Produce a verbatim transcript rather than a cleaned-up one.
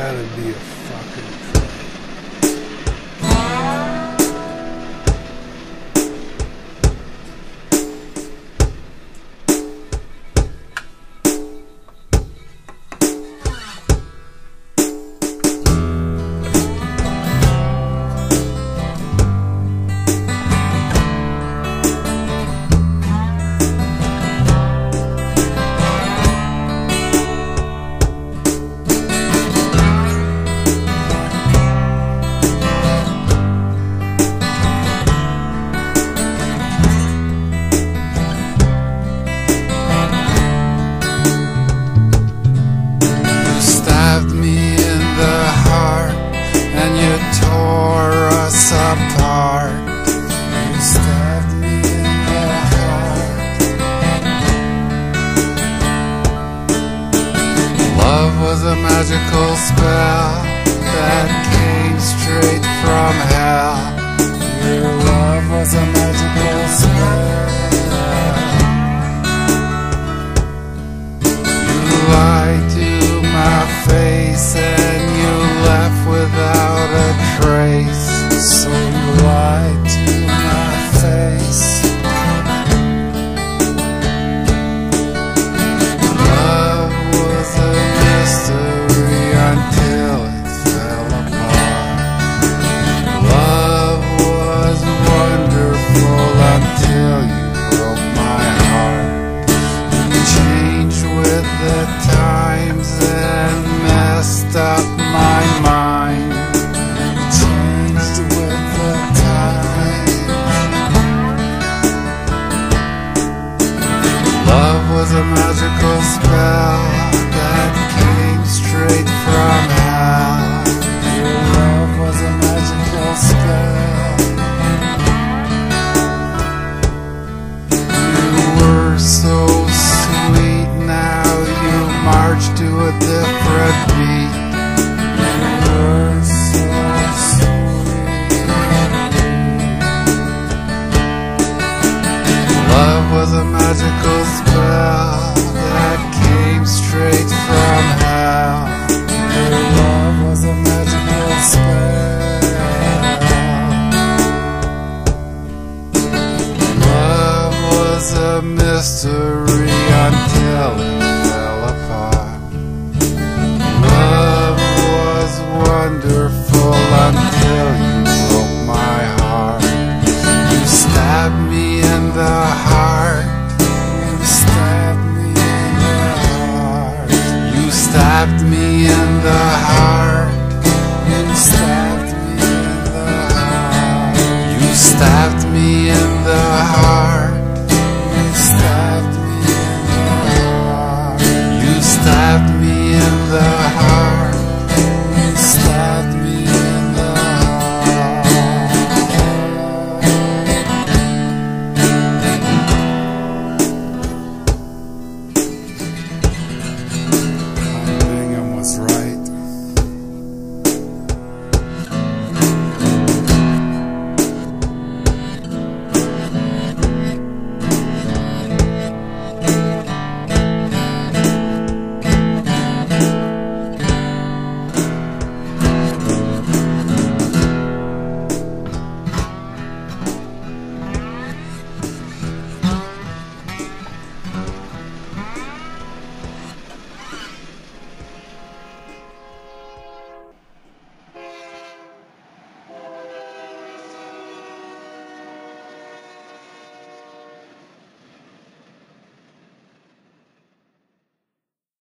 gotta be a fucking trip. Tore us apart. You stabbed me in the heart. Love was a magical spell that came straight from hell. Your love was a magical spell. You lied to my face and you left without a trace. So you lied to my face. Love was a mystery until it fell apart. Love was wonderful until you broke my heart. You changed with the times and messed up my mind. Love was a magical spell that came straight from hell. Your love was a magical spell. You were so sweet, now you march to a different beat. You were so sweet. Love was a magical spell that came straight from hell. Your love was a magical spell. Love was a mystery until it fell apart. Love was wonderful until you